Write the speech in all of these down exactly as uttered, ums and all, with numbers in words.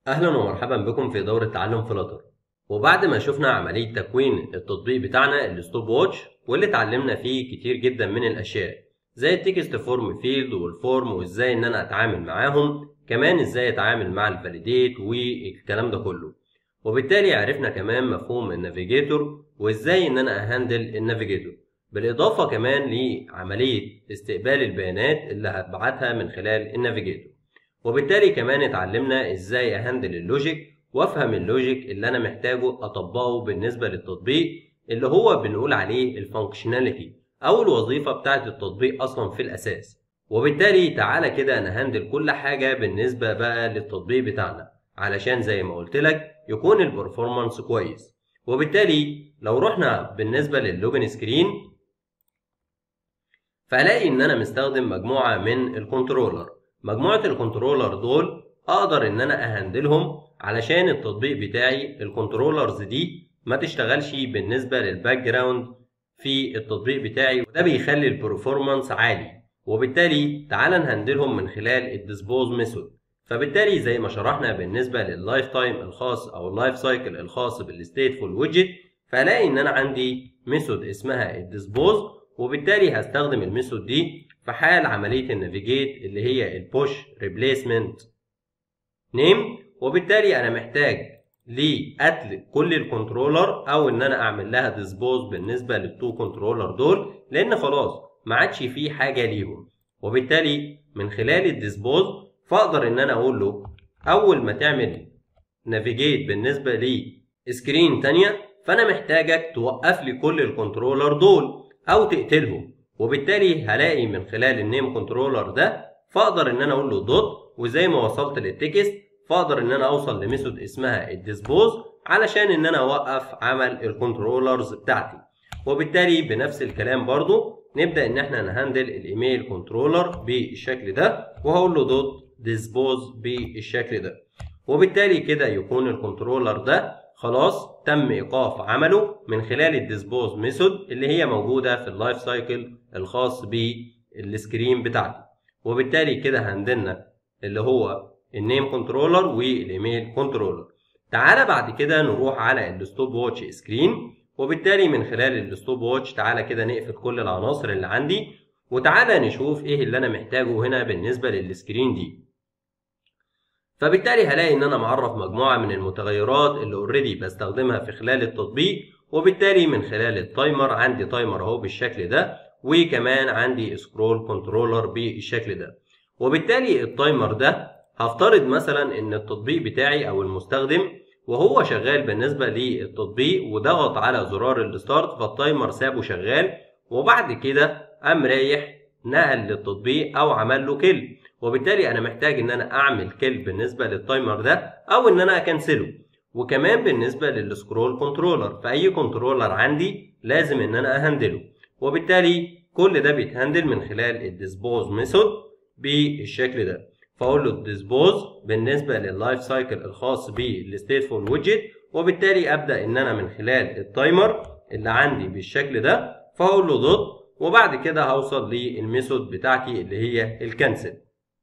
أهلا ومرحبا بكم في دورة تعلم فلاتر. وبعد ما شفنا عملية تكوين التطبيق بتاعنا الستوب واتش واللي اتعلمنا فيه كتير جدا من الأشياء زي التكست فورم فيلد والفورم وازاي ان انا اتعامل معاهم، كمان ازاي اتعامل مع الفاليديت والكلام ده كله. وبالتالي عرفنا كمان مفهوم النافيجيتور وازاي ان انا اهندل النافيجيتور، بالاضافة كمان لعملية استقبال البيانات اللي هتبعتها من خلال النافيجيتور. وبالتالي كمان اتعلمنا ازاي اهندل اللوجيك وافهم اللوجيك اللي انا محتاجه اطبقه بالنسبة للتطبيق اللي هو بنقول عليه الفانكشناليتي او الوظيفة بتاعت التطبيق اصلا في الاساس. وبالتالي تعالى كده نهندل كل حاجة بالنسبة بقى للتطبيق بتاعنا علشان زي ما قلت لك يكون البرفورمانس كويس. وبالتالي لو رحنا بالنسبة للوجن سكرين فهلاقي ان انا مستخدم مجموعة من الكنترولر. مجموعة الكنترولر دول اقدر ان انا اهندلهم علشان التطبيق بتاعي الكنترولرز دي ما تشتغلش بالنسبة للباك جراوند في التطبيق بتاعي، وده بيخلي البرفورمانس عالي. وبالتالي تعال نهندلهم من خلال الديسبوز ميثود. فبالتالي زي ما شرحنا بالنسبة لللايف تايم الخاص او اللايف سايكل الخاص بالستيتفول ويدجت، فهلاقي ان انا عندي ميثود اسمها الديسبوز، وبالتالي هستخدم الميثود دي في حال عملية النافيجيت اللي هي البوش ريبليسمنت نيم. وبالتالي انا محتاج لقتل كل الكنترولر او ان انا اعمل لها ديسبوز بالنسبة للتو كنترولر دول، لان خلاص ما عادش فيه حاجة ليهم. وبالتالي من خلال الديسبوز فاقدر ان انا اقول له اول ما تعمل نافيجيت بالنسبة لي سكرين تانية فانا محتاجك توقف لي كل الكنترولر دول او تقتلهم. وبالتالي هلاقي من خلال النيم كنترولر ده فاقدر ان انا اقول له دوت، وزي ما وصلت للتكست فاقدر ان انا اوصل لميثود اسمها الديسبوز علشان ان انا اوقف عمل الكنترولرز بتاعتي. وبالتالي بنفس الكلام برضو نبدا ان احنا نهندل الايميل كنترولر بالشكل ده، وهقول له دوت ديسبوز بالشكل ده. وبالتالي كده يكون الكنترولر ده خلاص تم ايقاف عمله من خلال الديسبوز ميثود اللي هي موجوده في اللايف سايكل الخاص بالسكرين بتاعتي. وبالتالي كده هندلنا اللي هو النيم كنترولر والايميل كنترولر. تعالى بعد كده نروح على الستوب واتش سكرين. وبالتالي من خلال الستوب واتش تعالى كده نقفل كل العناصر اللي عندي، وتعالى نشوف ايه اللي انا محتاجه هنا بالنسبه للسكرين دي. فبالتالي هلاقي ان انا معرف مجموعة من المتغيرات اللي اوريدي بستخدمها في خلال التطبيق. وبالتالي من خلال التايمر عندي تايمر اهو بالشكل ده، وكمان عندي سكرول كنترولر بالشكل ده. وبالتالي التايمر ده هفترض مثلا ان التطبيق بتاعي او المستخدم وهو شغال بالنسبة للتطبيق وضغط على زرار الستارت فالتايمر سابه شغال، وبعد كده قام رايح نقل للتطبيق او عمل له كل. وبالتالي انا محتاج ان انا اعمل كل بالنسبه للتايمر ده او ان انا اكنسله. وكمان بالنسبه للسكرول كنترولر فاي كنترولر عندي لازم ان انا اهندله. وبالتالي كل ده بيتهندل من خلال الديسبوز ميثود بالشكل ده. فاقول له الديسبوز بالنسبه لللايف سايكل الخاص بالستيتفول ويدجت، وبالتالي ابدا ان انا من خلال التايمر اللي عندي بالشكل ده فاقول له دوت، وبعد كده هوصل للميثود بتاعتي اللي هي الكنسل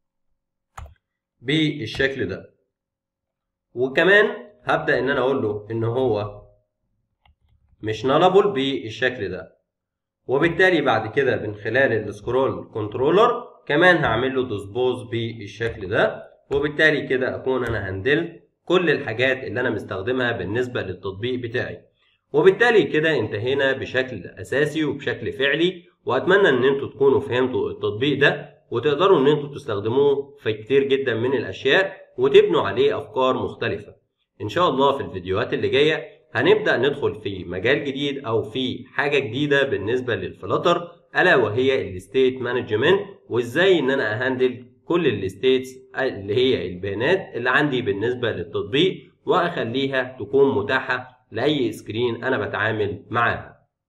بالشكل ده. وكمان هبدأ ان انا اقول له ان هو مش نالابل بالشكل ده. وبالتالي بعد كده من خلال السكرول كنترولر كمان هعمل له ديسبوز بالشكل ده. وبالتالي كده اكون انا هندلت كل الحاجات اللي انا مستخدمها بالنسبة للتطبيق بتاعي. وبالتالي كده انتهينا بشكل اساسي وبشكل فعلي، واتمنى ان انتوا تكونوا فهمتوا التطبيق ده وتقدروا ان انتوا تستخدموه في كتير جدا من الاشياء وتبنوا عليه افكار مختلفة. ان شاء الله في الفيديوهات اللي جاية هنبدأ ندخل في مجال جديد او في حاجة جديدة بالنسبة للفلاتر، الا وهي الستيت مانجمنت، وازاي ان انا اهندل كل الستيتس اللي هي البيانات اللي عندي بالنسبة للتطبيق واخليها تكون متاحة لأي سكرين أنا بتعامل معاه.